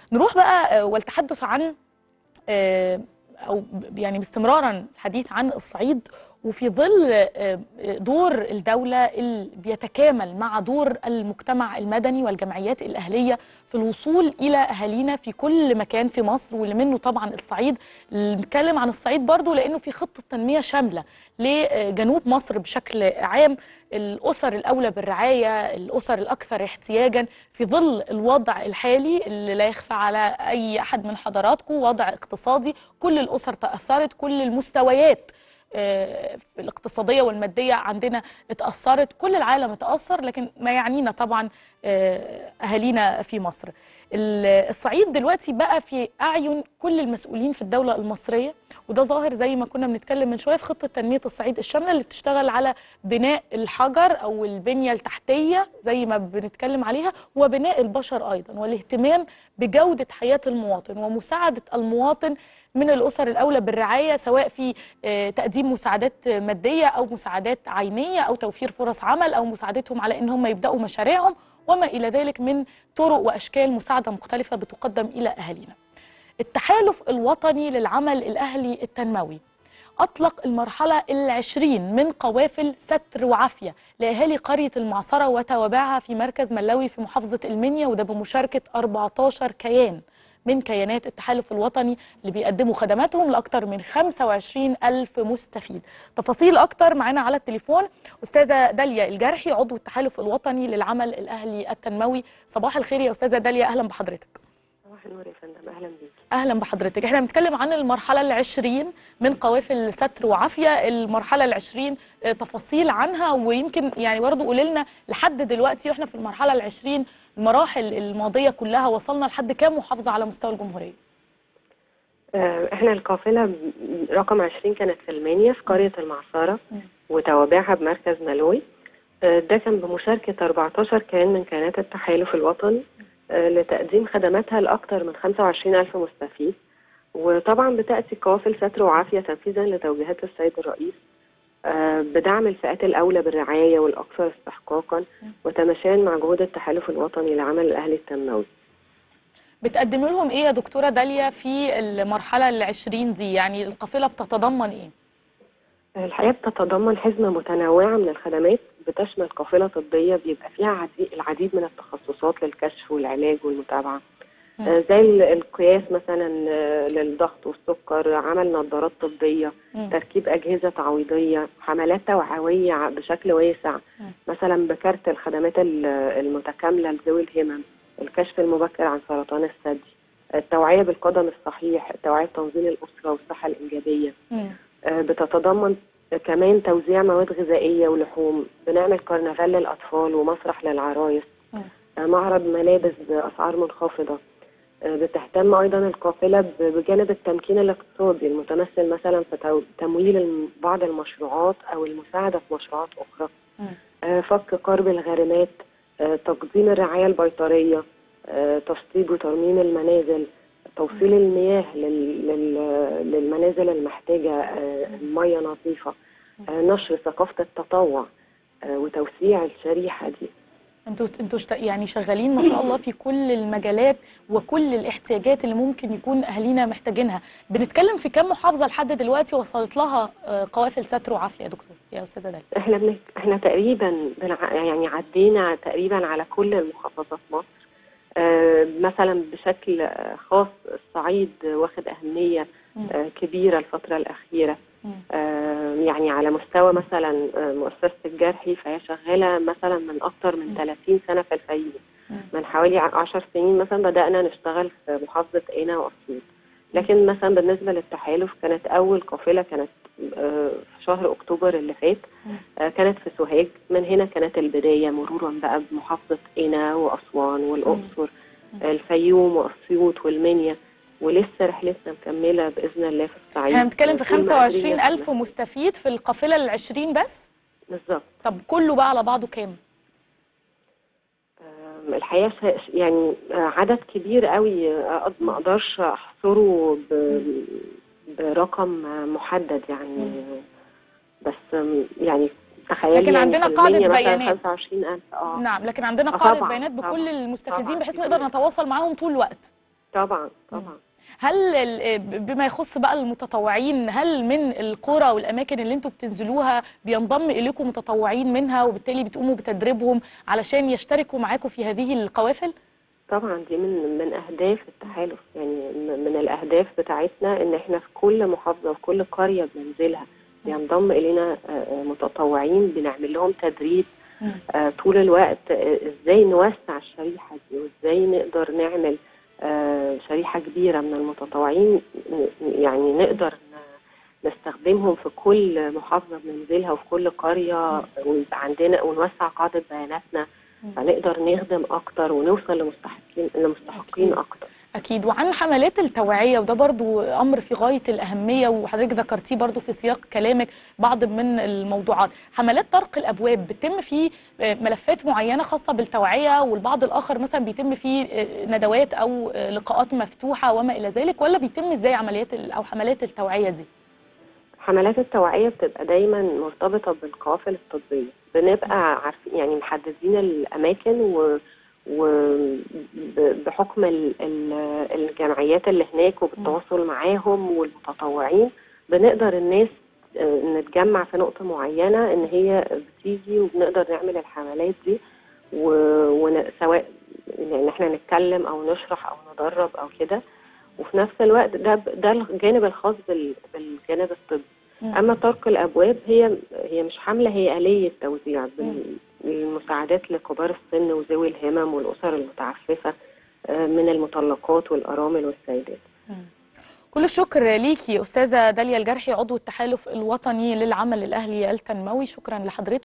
نروح بقى والتحدث عن أو يعني باستمرارا الحديث عن الصعيد، وفي ظل دور الدولة اللي بيتكامل مع دور المجتمع المدني والجمعيات الأهلية في الوصول إلى أهالينا في كل مكان في مصر، واللي منه طبعا الصعيد. نتكلم عن الصعيد برضو لأنه في خطة تنمية شاملة لجنوب مصر بشكل عام، الأسر الأولى بالرعاية، الأسر الأكثر احتياجا في ظل الوضع الحالي اللي لا يخفى على أي أحد من حضراتكم، وضع اقتصادي كل الأسر تأثرت، كل المستويات الاقتصادية والمادية عندنا اتأثرت، كل العالم اتأثر، لكن ما يعنينا طبعا أهالينا في مصر. الصعيد دلوقتي بقى في أعين كل المسؤولين في الدولة المصرية، وده ظاهر زي ما كنا بنتكلم من شوية في خطة تنمية الصعيد الشاملة اللي بتشتغل على بناء الحجر أو البنية التحتية زي ما بنتكلم عليها، وبناء البشر أيضا، والاهتمام بجودة حياة المواطن ومساعدة المواطن من الأسر الأولى بالرعاية، سواء في تقديم مساعدات مادية أو مساعدات عينية أو توفير فرص عمل أو مساعدتهم على إن هم يبدأوا مشاريعهم وما إلى ذلك من طرق وأشكال مساعدة مختلفة بتقدم إلى أهالينا. التحالف الوطني للعمل الأهلي التنموي أطلق المرحلة العشرين من قوافل ستر وعافية لأهالي قرية المعصرة وتوابعها في مركز ملاوي في محافظة المنيا، وده بمشاركة 14 كيان من كيانات التحالف الوطني اللي بيقدموا خدماتهم لأكثر من 25 ألف مستفيد. تفاصيل أكتر معنا على التليفون أستاذة داليا الجرحي، عضو التحالف الوطني للعمل الأهلي التنموي. صباح الخير يا أستاذة داليا، أهلا بحضرتك. صباح النور يا فندم، أهلا بيك. أهلا بحضرتك. احنا بنتكلم عن المرحلة العشرين من قوافل ستر وعافية، المرحلة العشرين تفاصيل عنها، ويمكن يعني برضه قولي لنا لحد دلوقتي واحنا في المرحلة العشرين المراحل الماضية كلها وصلنا لحد كام محافظة على مستوى الجمهورية؟ احنا القافلة رقم 20 كانت في المنيا في قرية المعصرة وتوابعها بمركز ملوي. ده كان بمشاركة 14 كيان من كيانات التحالف الوطني لتقديم خدماتها لأكثر من 25 ألف مستفيد. وطبعا بتأتي قوافل ستر وعافية تنفيذا لتوجيهات السيد الرئيس بدعم الفئات الأولى بالرعاية والأكثر استحقاقا، وتماشيا مع جهود التحالف الوطني لعمل الأهلي التنموي. بتقدموا لهم ايه يا دكتورة داليا في المرحلة العشرين دي؟ يعني القافلة بتتضمن ايه؟ الحقيقة بتتضمن حزمة متنوعة من الخدمات، بتشمل قافلة طبية بيبقى فيها العديد من التخصصات للكشف والعلاج والمتابعة، زي القياس مثلا للضغط والسكر، عمل نظارات طبية، تركيب أجهزة تعويضية، حملات توعوية بشكل واسع، مثلا بكارت الخدمات المتكاملة لذوي الهمم، الكشف المبكر عن سرطان الثدي، التوعية بالقدم الصحيح، التوعية بتنظيم الأسرة والصحة الإنجابية. بتتضمن كمان توزيع مواد غذائية ولحوم، بنعمل كرنفال للأطفال ومسرح للعرايس، معرض ملابس بأسعار منخفضة. بتهتم أيضا القافلة بجانب التمكين الاقتصادي المتمثل مثلا في تمويل بعض المشروعات أو المساعدة في مشروعات أخرى، فك قرب الغارمات، تقديم الرعاية البيطرية، تشطيب وترميم المنازل، توصيل المياه للمنازل المحتاجة مياه نظيفة، نشر ثقافة التطوع وتوسيع الشريحة دي. انتوا يعني شغالين ما شاء الله في كل المجالات وكل الاحتياجات اللي ممكن يكون اهالينا محتاجينها. بنتكلم في كام محافظة لحد دلوقتي وصلت لها قوافل ستر وعافية يا دكتور يا استاذة داليا؟ احنا تقريبا يعني عدينا تقريبا على كل المحافظات مصر. مثلا بشكل خاص الصعيد واخد أهمية كبيرة الفترة الأخيرة. يعني على مستوى مثلا مؤسسة الجرحي فهي شغالة مثلا من أكثر من 30 سنة في الفيوم. من حوالي 10 سنين مثلا بدأنا نشتغل في محافظة قنا وأسيوط. لكن مثلا بالنسبة للتحالف كانت أول قافلة كانت في شهر أكتوبر اللي فات، كانت في سوهاج. من هنا كانت البداية، مرورا بقى بمحافظة قنا وأسوان والأقصر، الفيوم وأسيوط والمنيا، ولسه رحلتنا مكملة بإذن الله في الصعيد. احنا بنتكلم في 25 ألف مستفيد في القافلة العشرين بس؟ بالظبط. طب كله بقى على بعضه كام؟ الحقيقة يعني عدد كبير قوي، ما أقدرش أحصره برقم محدد يعني، بس يعني تخيلي لكن يعني عندنا قاعدة بيانات 25,000. نعم، لكن عندنا قاعدة طبعًا بيانات بكل المستفيدين طبعًا بحيث نقدر نتواصل معاهم طول الوقت. طبعا طبعا. هل بما يخص بقى المتطوعين، هل من القرى والاماكن اللي انتوا بتنزلوها بينضم اليكم متطوعين منها وبالتالي بتقوموا بتدريبهم علشان يشتركوا معاكم في هذه القوافل؟ طبعا دي من اهداف التحالف، يعني من الاهداف بتاعتنا ان احنا في كل محافظه وفي كل قريه بننزلها بينضم الينا متطوعين، بنعمل لهم تدريب طول الوقت ازاي نوسع الشريحه دي، وازاي نقدر نعمل شريحه كبيره من المتطوعين، يعني نقدر نستخدمهم في كل محافظه بننزلها وفي كل قريه، ويبقى عندنا ونوسع قاعده بياناتنا، فنقدر نخدم اكتر ونوصل لمستحقين اكتر. أكيد. وعن حملات التوعية، وده برضو أمر في غاية الأهمية وحضرتك ذكرتيه برضو في سياق كلامك بعض من الموضوعات، حملات طرق الأبواب بتتم في ملفات معينة خاصة بالتوعية، والبعض الآخر مثلا بيتم في ندوات أو لقاءات مفتوحة وما إلى ذلك، ولا بيتم إزاي عمليات أو حملات التوعية دي؟ حملات التوعية بتبقى دايما مرتبطة بالقوافل الطبية، بنبقى عارفين يعني محددين الأماكن وبحكم الجمعيات اللي هناك وبالتواصل معاهم والمتطوعين بنقدر الناس نتجمع في نقطة معينة إن هي بتيجي، وبنقدر نعمل الحملات دي، وسواء يعني احنا نتكلم أو نشرح أو ندرب أو كده، وفي نفس الوقت ده الجانب الخاص بالجانب الطبي. أما طرق الأبواب هي مش حملة، هي آلية توزيع المساعدات لكبار السن وذوي الهمم والأسر المتعففة من المطلقات والأرامل والسيدات. كل الشكر ليكي أستاذة داليا الجرحي، عضو التحالف الوطني للعمل الأهلي التنموي، شكرا لحضرتك.